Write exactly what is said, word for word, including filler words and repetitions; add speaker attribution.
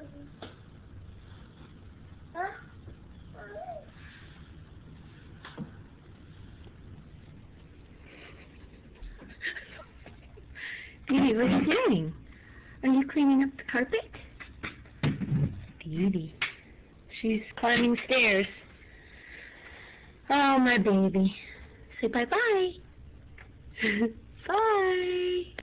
Speaker 1: Dee, what are you doing? Are you cleaning up the carpet? Dee, she's climbing stairs. Oh, my baby. Say bye-bye. Bye.